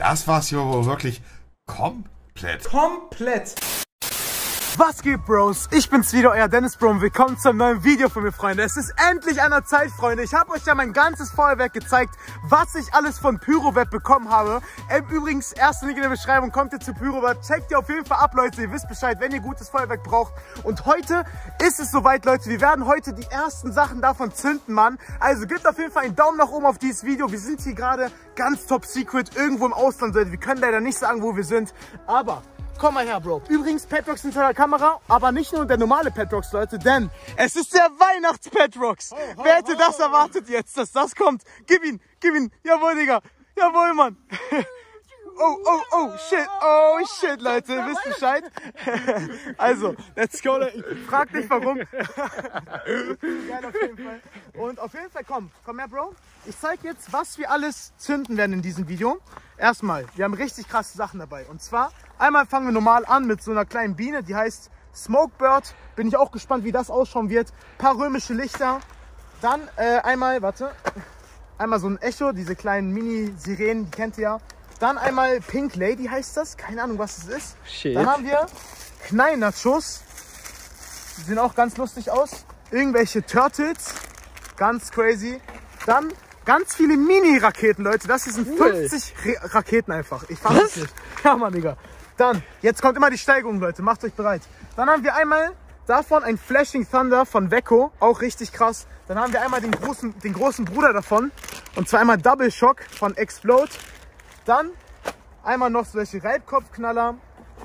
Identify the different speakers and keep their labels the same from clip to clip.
Speaker 1: Das war's hier wohl wirklich komplett.
Speaker 2: Was geht, Bros? Ich bin's wieder, euer Dennis Bro, und willkommen zu einem neuen Video von mir, Freunde. Es ist endlich an der Zeit, Freunde. Ich habe euch ja mein ganzes Feuerwerk gezeigt, was ich alles von Pyroweb bekommen habe. Übrigens, erster Link in der Beschreibung, kommt ihr zu Pyroweb. Checkt ihr auf jeden Fall ab, Leute. Ihr wisst Bescheid, wenn ihr gutes Feuerwerk braucht. Und heute ist es soweit, Leute. Wir werden heute die ersten Sachen davon zünden, Mann. Also gebt auf jeden Fall einen Daumen nach oben auf dieses Video. Wir sind hier gerade ganz top secret irgendwo im Ausland, Leute. Wir können leider nicht sagen, wo wir sind, aber... komm mal her, Bro. Übrigens, Petrox hinter der Kamera, aber nicht nur der normale Petrox, Leute, denn es ist der Weihnachts-Petrox. Wer hätte das erwartet jetzt, dass das kommt? Gib ihn. Jawohl, Digga. Jawohl, Mann. Oh, shit, Leute. Ihr wisst Bescheid. Also, let's go. Ich frag dich, warum. Geil auf jeden Fall. Und auf jeden Fall, komm her, Bro. Ich zeig jetzt, was wir alles zünden werden in diesem Video. Erstmal, wir haben richtig krasse Sachen dabei. Und zwar, einmal fangen wir normal an mit so einer kleinen Biene, die heißt Smokebird. Bin ich auch gespannt, wie das ausschauen wird. Ein paar römische Lichter. Dann einmal so ein Echo, diese kleinen Mini-Sirenen, die kennt ihr ja. Dann einmal Pink Lady heißt das. Keine Ahnung, was es ist. Shit. Dann haben wir Knallnachos. Die sehen auch ganz lustig aus. Irgendwelche Turtles. Ganz crazy. Dann ganz viele Mini-Raketen, Leute. Das hier sind 50 Raketen einfach. Ich fasse es nicht. Ja, Mann, Digga. Dann, jetzt kommt immer die Steigerung, Leute. Macht euch bereit. Dann haben wir einmal davon ein Flashing Thunder von Wecco. Auch richtig krass. Dann haben wir einmal den großen Bruder davon. Und zwar einmal Double Shock von Explode. Dann einmal noch solche Reibkopfknaller.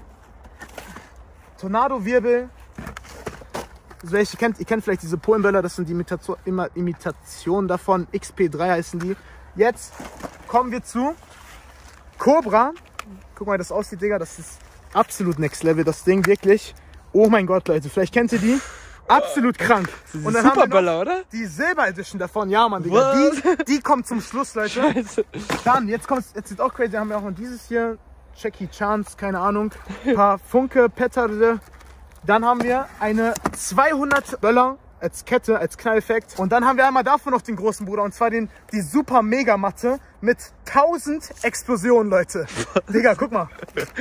Speaker 2: Tornado-Wirbel. Welche ihr kennt vielleicht diese Polenböller, das sind die Imitationen davon. XP3 heißen die. Jetzt kommen wir zu Cobra. Guck mal, wie das aussieht, Digga. Das ist absolut next level, das Ding, wirklich. Oh mein Gott, Leute, vielleicht kennt ihr die. Absolut krank.
Speaker 3: Und dann haben wir noch
Speaker 2: oder? Die Silber Edition davon. Ja, Mann, Digga. Die kommt zum Schluss, Leute. Scheiße. Dann, jetzt sieht auch crazy, haben wir auch noch dieses hier. Jackie Chance, keine Ahnung. Ein paar Funke, Petarde. Dann haben wir eine 200 Böller als Kette, als Knalleffekt. Und dann haben wir einmal davon noch den großen Bruder. Und zwar die Super Mega Matte mit 1000 Explosionen, Leute. Digga, guck mal.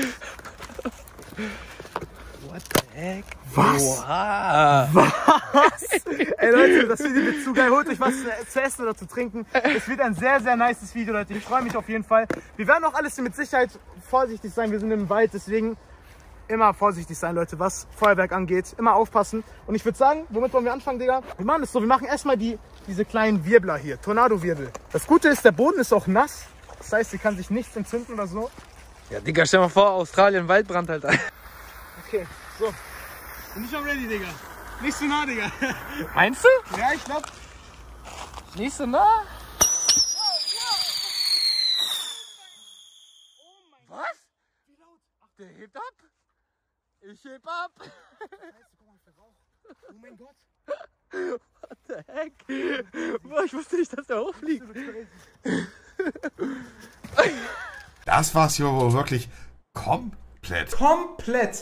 Speaker 3: What the heck?
Speaker 2: Was?
Speaker 3: Oha.
Speaker 2: Was? Ey Leute, das Video wird zu geil. Holt euch was zu essen oder zu trinken. Es wird ein sehr, sehr nices Video, Leute. Ich freue mich auf jeden Fall. Wir werden auch alles hier mit Sicherheit vorsichtig sein. Wir sind im Wald, deswegen immer vorsichtig sein, Leute, was Feuerwerk angeht. Immer aufpassen. Und ich würde sagen, womit wollen wir anfangen, Digga? Wir machen das so. Wir machen erstmal diese kleinen Wirbler hier. Tornado-Wirbel. Das Gute ist, der Boden ist auch nass. Das heißt, hier kann sich nichts entzünden oder so.
Speaker 3: Ja, Digga, stell mal vor, Australien, Waldbrand halt.
Speaker 2: Okay, so. Bin ich schon ready, Digga. Nicht so nah, Digga.
Speaker 3: Meinst du?
Speaker 2: Ja, ich glaub.
Speaker 3: Nicht so nah? Was?
Speaker 2: Wie laut? Ach,
Speaker 3: der hebt ab? Ich heb ab.
Speaker 2: Scheiße, guck mal, Verrauch. Oh mein Gott.
Speaker 3: What the heck? Boah, ich wusste nicht, dass der hochfliegt.
Speaker 1: Das war's hier wohl wirklich komplett.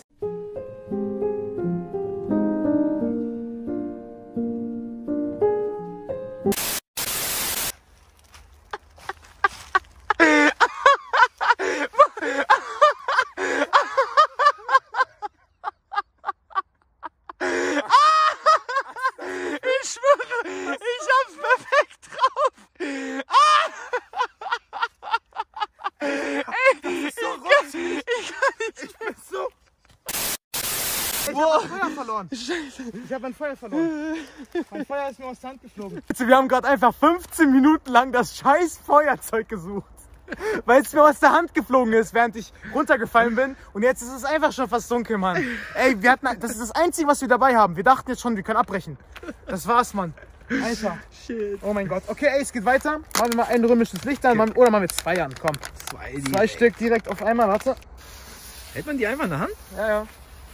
Speaker 2: Ich habe mein Feuer verloren. Mein Feuer ist mir aus der Hand geflogen. Wir haben gerade einfach 15 Minuten lang das scheiß Feuerzeug gesucht. Weil es mir aus der Hand geflogen ist, während ich runtergefallen bin. Und jetzt ist es einfach schon fast dunkel, Mann. Ey, das ist das Einzige, was wir dabei haben. Wir dachten jetzt schon, wir können abbrechen. Das war's, Mann. Alter.
Speaker 3: Shit.
Speaker 2: Oh mein Gott. Okay, ey, es geht weiter. Machen wir mal ein römisches Licht an. Okay. Oder machen wir 2 an. Komm. 2 Stück direkt auf einmal. Warte.
Speaker 3: Hält man die einfach in der Hand?
Speaker 2: Ja, ja.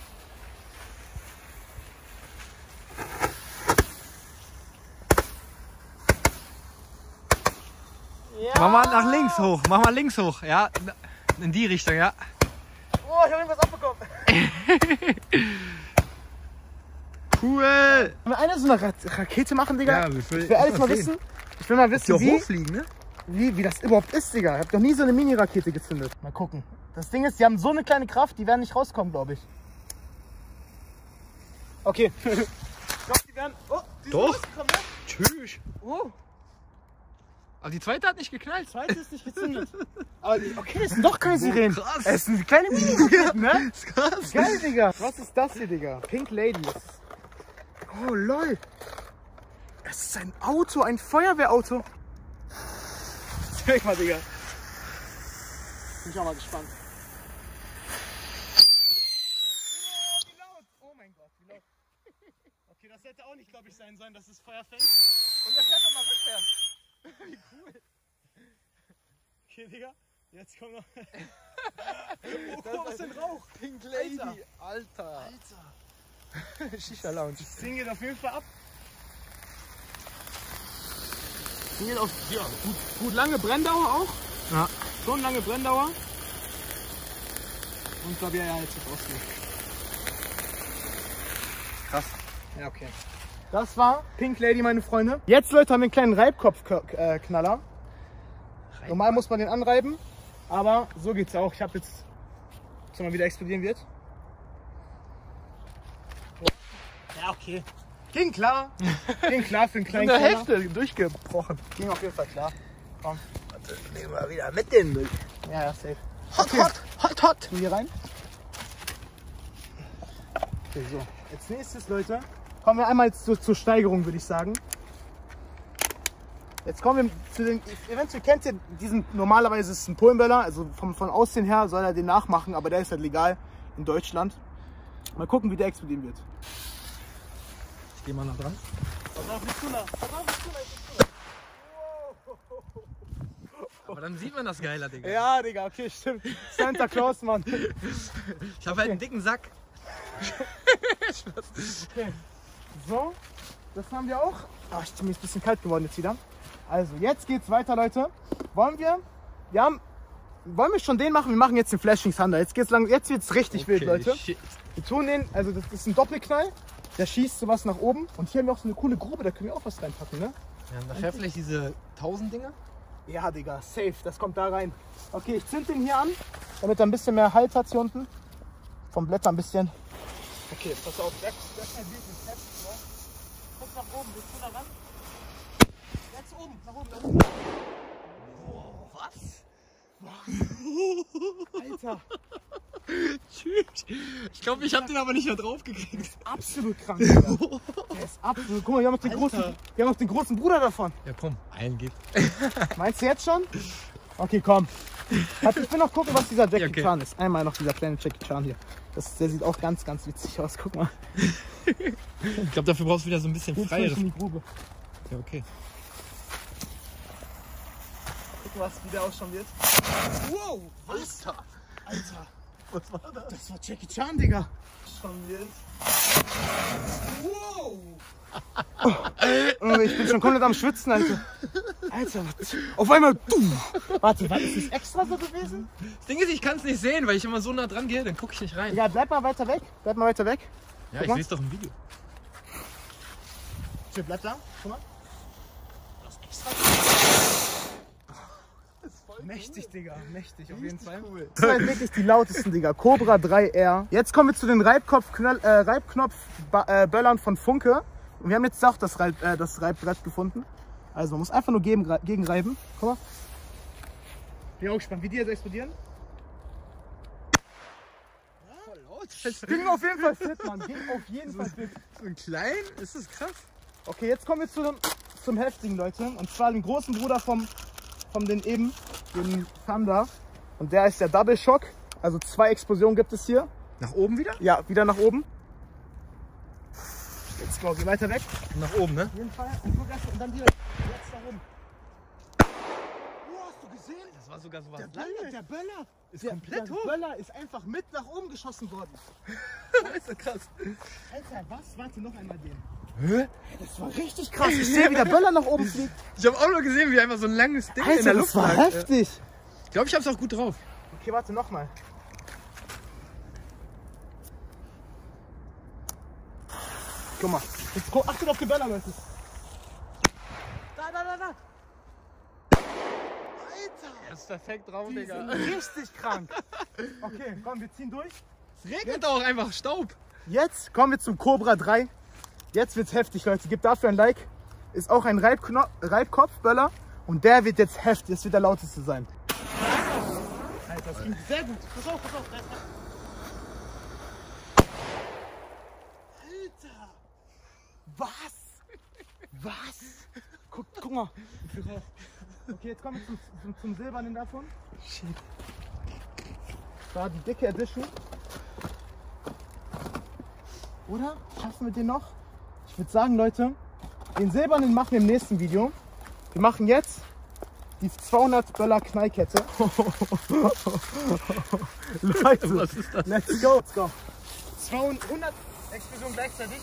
Speaker 3: Ja. Mach mal nach links hoch. Mach mal links hoch. Ja, in die Richtung, ja.
Speaker 2: Oh, ich habe irgendwas abbekommen.
Speaker 3: Cool.
Speaker 2: Wollen wir eine so eine Rakete machen, Digga?
Speaker 3: Ja,
Speaker 2: ich will alles mal wissen. Ich will mal wissen,
Speaker 3: wie hochfliegen, ne?
Speaker 2: wie das überhaupt ist, Digga. Ich hab doch nie so eine Mini-Rakete gezündet. Mal gucken. Das Ding ist, die haben so eine kleine Kraft, die werden nicht rauskommen, glaube ich. Okay. Ich glaube, die werden... Oh, die sind
Speaker 3: Doch.
Speaker 2: rausgekommen, ne?
Speaker 3: Tschüss.
Speaker 2: Oh,
Speaker 3: Aber die zweite hat nicht geknallt.
Speaker 2: die zweite ist nicht gezündet. Aber okay, es sind doch keine Sirenen.
Speaker 3: krass.
Speaker 2: Es sind kleine Mini-Raketen, ne?
Speaker 3: Das ist krass.
Speaker 2: Geil, Digga. Was ist das hier, Digga? Pink Lady. Oh, lol. Es ist ein Auto, ein Feuerwehrauto. Zeig mal, Digga. Bin ich auch mal gespannt. Oh, wie laut. Oh mein Gott, wie laut. Okay, das hätte auch nicht, glaube ich, sein sollen, dass es Feuer fängt. Und der fährt nochmal rückwärts. Wie cool. Okay, Digga. Jetzt kommt noch... Oh, was für ein Rauch.
Speaker 3: Pink
Speaker 2: Lady.
Speaker 3: Alter.
Speaker 2: Alter.
Speaker 3: Shisha Lounge.
Speaker 2: Das Ding geht auf jeden Fall ab. Das Ding geht auf ja, gut lange Brenndauer auch.
Speaker 3: Ja.
Speaker 2: Schon lange Brenndauer. Und da wir ja jetzt rausgehen.
Speaker 3: Krass. Ja, okay.
Speaker 2: Das war Pink Lady, meine Freunde. Jetzt, Leute, haben wir einen kleinen Reibkopfknaller. Normal muss man den anreiben, aber so geht's auch. Ich habe jetzt, dass er mal wieder explodieren wird. Ja, okay. Ging klar. Ging klar für einen kleinen
Speaker 3: In der
Speaker 2: Knaller.
Speaker 3: Hälfte durchgebrochen.
Speaker 2: Ging auf jeden Fall klar. Komm.
Speaker 3: Warte, nehmen wir wieder mit den Müll.
Speaker 2: Ja, ja, safe.
Speaker 3: Hot, hot, hot, hot.
Speaker 2: Hier rein. Okay, so. Als nächstes, Leute, kommen wir einmal zur Steigerung, würde ich sagen. Jetzt kommen wir zu den, eventuell kennt ihr diesen, normalerweise ist es ein Polenböller, also von Aussehen her soll er den nachmachen, aber der ist halt legal in Deutschland. Mal gucken, wie der explodieren wird.
Speaker 3: Ich geh mal noch dran.
Speaker 2: Pass auf, nicht zu nah.
Speaker 3: Aber dann sieht man das geiler, Digga.
Speaker 2: Ja, Digga, okay, stimmt. Santa Claus, Mann.
Speaker 3: Ich habe halt einen dicken Sack.
Speaker 2: Okay. So, das haben wir auch. Ach, mir ist ein bisschen kalt geworden jetzt wieder. Also, jetzt geht's weiter, Leute. Wollen wir schon den machen? Wir machen jetzt den Flashing Thunder. Jetzt wird's richtig wild, Leute.
Speaker 3: Shit.
Speaker 2: Wir tun den, also das ist ein Doppelknall. Der schießt sowas nach oben. Und hier haben wir auch so eine coole Grube, da können wir auch was reinpacken, ne?
Speaker 3: Ja, nachher vielleicht diese 1000 Dinger.
Speaker 2: Ja, Digga, safe. Das kommt da rein. Okay, ich zünd den hier an, damit er ein bisschen mehr Halt hat hier unten. Vom Blätter ein bisschen. Okay, pass auf. Das ist ein Bild mit Test. Guck nach oben, bist du da ran? Jetzt oben, nach oben, nach oben.
Speaker 3: Was?
Speaker 2: Alter,
Speaker 3: Tschüss. Ich glaube, ich habe den aber nicht mehr drauf gekriegt.
Speaker 2: absolut krank, Digga. Der ist absolut. Guck mal, wir haben noch den großen Bruder davon.
Speaker 3: Ja, komm, einen geht.
Speaker 2: Meinst du jetzt schon? Okay, komm. Ich will noch gucken, was dieser Jackie
Speaker 3: Ja, okay.
Speaker 2: Chan ist. Einmal noch dieser kleine Jackie Chan hier. Der sieht auch ganz, ganz witzig aus. Guck mal.
Speaker 3: Ich glaube, dafür brauchst du wieder so ein bisschen
Speaker 2: Jetzt
Speaker 3: freieres.
Speaker 2: in die Grube.
Speaker 3: Ja, okay.
Speaker 2: Guck, wie der ausschauen wird. Wow, was?
Speaker 3: Alter.
Speaker 2: Alter,
Speaker 3: Was war das?
Speaker 2: das war Jackie Chan, Digga. Schauen wir jetzt. Wow. Oh, ich bin schon komplett am Schwitzen, Alter. Alter, auf einmal. Warte, ist das extra so gewesen?
Speaker 3: Das Ding ist, ich kann es nicht sehen, weil ich immer so nah dran gehe, dann gucke ich nicht rein.
Speaker 2: Ja, bleib mal weiter weg. Bleib mal weiter weg.
Speaker 3: Ja,
Speaker 2: Guck
Speaker 3: ich
Speaker 2: mal.
Speaker 3: sehe es doch im Video.
Speaker 2: Chill, bleib da. Guck mal. Das ist extra. Mächtig, Digga. Mächtig, auf jeden Fall.
Speaker 3: Cool.
Speaker 2: Das sind halt wirklich die lautesten, Digga. Cobra 3R. Jetzt kommen wir zu den Reibknopf-Böllern von Funke. Und wir haben jetzt auch das Reibbrett gefunden. Also man muss einfach nur gegenreiben. Guck mal. Bin auch gespannt, wie die jetzt explodieren.
Speaker 3: Voll laut.
Speaker 2: Ging auf jeden Fall fit, Mann. Ging auf jeden Fall fit.
Speaker 3: So ein klein? Ist das krass?
Speaker 2: Okay, jetzt kommen wir zum heftigen, Leute. Und zwar den großen Bruder vom den Thunder. Und der ist der Double Shock. Also 2 Explosionen gibt es hier.
Speaker 3: Nach oben wieder?
Speaker 2: Ja, wieder nach oben. Let's go, geh weiter weg.
Speaker 3: Nach oben, ne?
Speaker 2: Auf jeden Fall. Und dann direkt jetzt nach oben. Oh, hast du gesehen?
Speaker 3: Das war sogar so was.
Speaker 2: Der Böller
Speaker 3: Ist komplett
Speaker 2: der
Speaker 3: hoch.
Speaker 2: Böller ist einfach mit nach oben geschossen worden.
Speaker 3: Das ist so krass.
Speaker 2: Alter, was? Warte, noch einmal den.
Speaker 3: Hä?
Speaker 2: Das war richtig krass. Ich sehe, wie der Böller nach oben fliegt.
Speaker 3: Ich habe auch nur gesehen, wie einfach so ein langes Ding in
Speaker 2: Alter,
Speaker 3: der
Speaker 2: das
Speaker 3: Luft
Speaker 2: war
Speaker 3: lag.
Speaker 2: heftig.
Speaker 3: Ich glaube, ich habe es auch gut drauf.
Speaker 2: Okay, warte, nochmal. Guck mal. Jetzt achtet auf die Böller, Leute. Da.
Speaker 3: Das ist perfekt drauf,
Speaker 2: Die
Speaker 3: Digga.
Speaker 2: sind richtig krank. Okay, komm, wir ziehen durch.
Speaker 3: Es regnet auch einfach Staub.
Speaker 2: Jetzt kommen wir zum Cobra 3. Jetzt wird's heftig, Leute. Gebt dafür ein Like. Ist auch ein Reibkopfböller. Und der wird jetzt heftig. Das wird der lauteste sein. Alter, das ging sehr gut. Pass auf, pass auf. Alter! Was? Was? Guck mal. Okay, jetzt kommen wir zum Silbernen davon.
Speaker 3: Shit.
Speaker 2: Da die dicke Edition. Oder? Schaffen wir den noch? Ich würde sagen, Leute, den silbernen machen wir im nächsten Video. Wir machen jetzt die 200 Böller Knallkette. Leute,
Speaker 3: Was ist das?
Speaker 2: let's go. Let's go. 200 Explosionen gleichzeitig.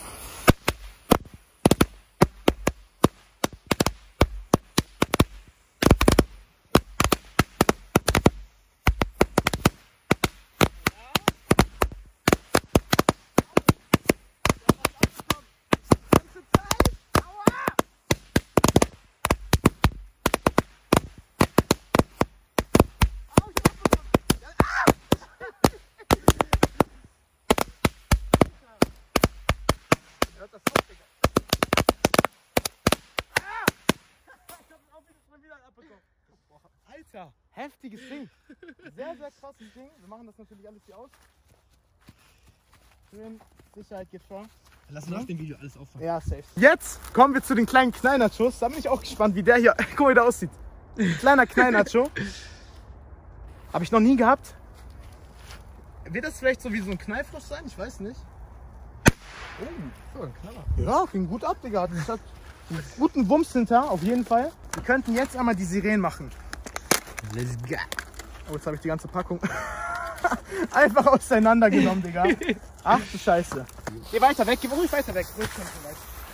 Speaker 2: Alter, heftiges Ding. Sehr, sehr krasses Ding. Wir machen das natürlich alles hier aus. Schön, Sicherheit geht vor.
Speaker 3: Lass nach dem Video alles auffangen.
Speaker 2: Ja, safe. Jetzt kommen wir zu den kleinen Knallnachos. Da bin ich auch gespannt, wie der hier, guck mal, wie der aussieht. Kleiner Knallnacho. Habe ich noch nie gehabt. Wird das vielleicht so wie so ein Knallfrosch sein? Ich weiß nicht.
Speaker 3: Oh, so ein Knaller.
Speaker 2: Ja, ging gut ab, Digga. Das hat einen guten Wumms hinter, auf jeden Fall. Wir könnten jetzt einmal die Sirenen machen.
Speaker 3: Let's go.
Speaker 2: Oh, jetzt habe ich die ganze Packung einfach auseinandergenommen, Digga. Ach du Scheiße. Geh weiter weg, geh ruhig weiter weg. Ruhig schon weit.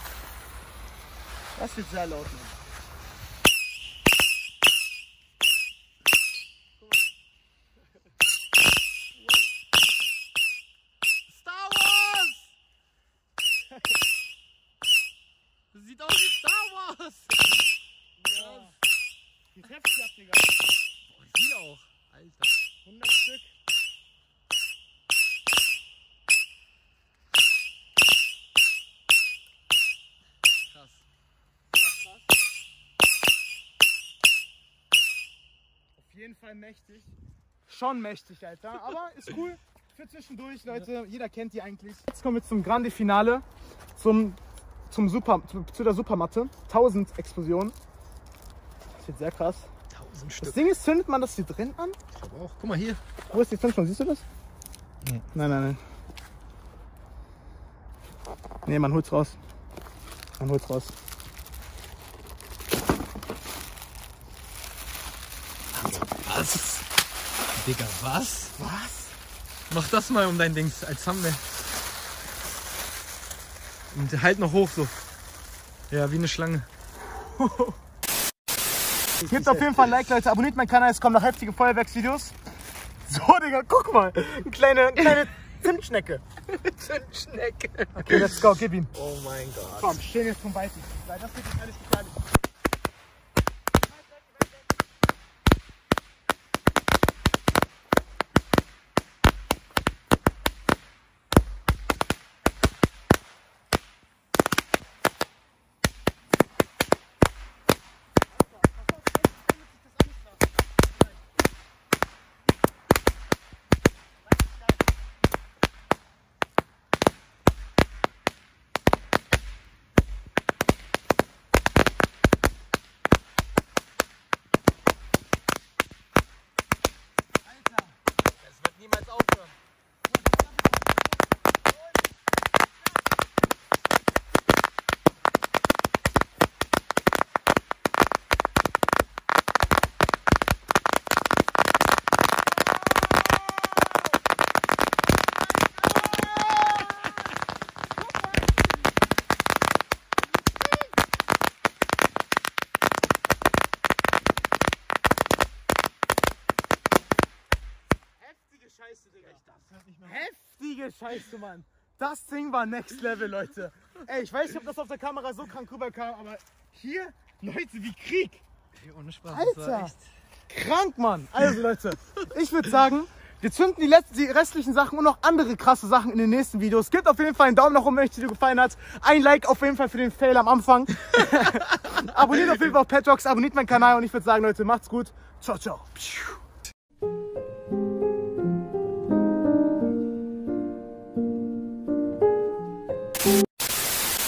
Speaker 2: Das wird sehr laut. Mann.
Speaker 3: Star Wars! Das sieht aus wie Star Wars!
Speaker 2: Ja. Die heftig ab, Digga.
Speaker 3: Boah, die auch. Alter.
Speaker 2: 100 Stück.
Speaker 3: Krass.
Speaker 2: Auf jeden Fall mächtig. Schon mächtig, Alter. Aber ist cool. Für zwischendurch, Leute. Jeder kennt die eigentlich. Jetzt kommen wir zum Grande Finale. Zu der Supermatte. 1000 Explosionen. Das wird sehr krass.
Speaker 3: 1000
Speaker 2: Das
Speaker 3: Stück.
Speaker 2: Ding ist, zündet man das hier drin an?
Speaker 3: Ich glaube auch. Guck mal hier.
Speaker 2: Wo ist die Zündschnur? Siehst du das?
Speaker 3: Nee.
Speaker 2: Nein. Nee, man holt's raus. Man holt's raus.
Speaker 3: Was? Digga, was?
Speaker 2: Was?
Speaker 3: Mach das mal um dein Dings als Thumbnail. Und halt noch hoch so. Ja, wie eine Schlange.
Speaker 2: Gebt auf jeden Fall ein Like, Leute. Abonniert meinen Kanal. Es kommen noch heftige Feuerwerksvideos. So, Digga, guck mal. Eine kleine Zimtschnecke.
Speaker 3: Zündschnecke.
Speaker 2: Okay, let's go. Gib ihm.
Speaker 3: Oh mein Gott.
Speaker 2: Komm, stehen jetzt vom Weißen. Das wird jetzt alles gefährlich.
Speaker 3: Es wird niemals aufhören.
Speaker 2: Scheiße, Digga. Heftige Scheiße, Mann. Das Ding war Next Level, Leute. Ey, ich weiß nicht, ob das auf der Kamera so krank rüberkam, aber hier, Leute, wie Krieg.
Speaker 3: Ey, ohne Spaß.
Speaker 2: Alter.
Speaker 3: Das war echt
Speaker 2: Krank, Mann. Also, Leute, ich würde sagen, wir zünden die restlichen Sachen und noch andere krasse Sachen in den nächsten Videos. Gebt auf jeden Fall einen Daumen nach oben, wenn euch das Video gefallen hat. Ein Like auf jeden Fall für den Fail am Anfang. Abonniert auf jeden Fall auf Petrox, abonniert meinen Kanal und ich würde sagen, Leute, macht's gut. Ciao, ciao.